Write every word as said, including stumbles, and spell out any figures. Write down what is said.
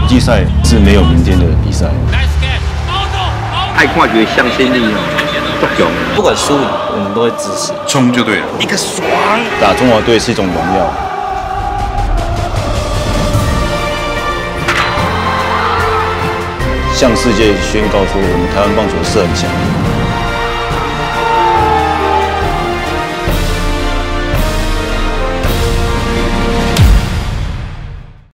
国际赛是没有明天的比赛。 爱看球的向心力哦，足强。 不管输赢，我们都会支持， 冲就对了。 一个爽！ 打中华队是一种荣耀。向世界宣告说，我们台湾棒球是很强。